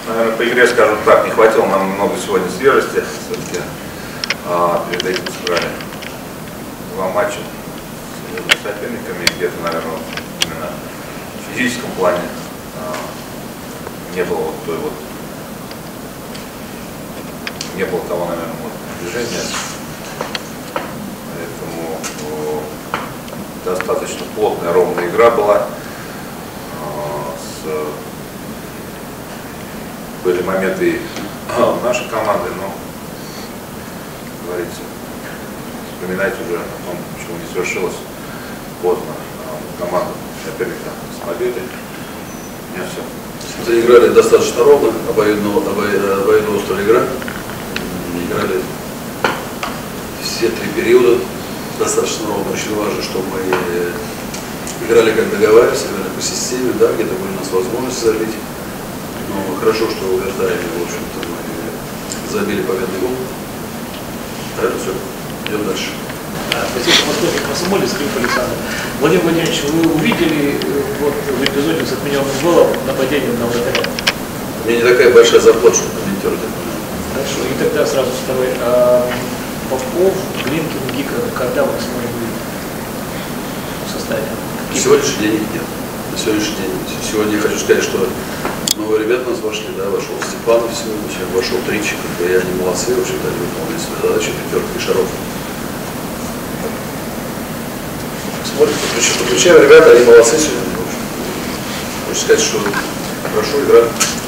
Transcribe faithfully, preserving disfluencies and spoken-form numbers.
Наверное, по игре, скажем так, не хватило нам много сегодня свежести. Все-таки а, перед этим сыграли два матча с соперниками, где-то, наверное, вот, именно в физическом плане а, не было вот той вот, не было того, наверное, вот, движения. Поэтому о, достаточно плотная, ровная игра была. А, с, были моменты и а, нашей команды, но, как говорится, вспоминать уже о том, почему не свершилось поздно. А, команда соперника с победой. У меня все. Заиграли достаточно ровно, обоюдно, обоюдно острая игра. Играли все три периода достаточно ровно. Очень важно, что мы играли, как договаривались, играли по системе, да, где-то были у нас возможности забить. Но хорошо, что в овертайме, в общем-то, мы забили победный гол. Это все. Идем дальше. Спасибо, Москве, Комсомолец, Клим Александр. Владимир Владимирович, вы увидели вот, в эпизоде с отмененным голом нападение на вратаря? У меня не такая большая зарплата, что комментировать это. Хорошо, и тогда сразу второй. А, Попов, Глинкин, Гика, когда вы сможете в составе? На сегодняшний день их нет. На сегодняшний день. Сегодня я хочу сказать, что новые ребята у нас вошли, да, вошел Степанов сегодня, вошел Тричик, и они молодцы, в общем-то, они выполняют свою задачу, пятерка и Шаров. Смотрим, подключаем ребята, они молодцы сегодня. Хочу сказать, что хорошо играют.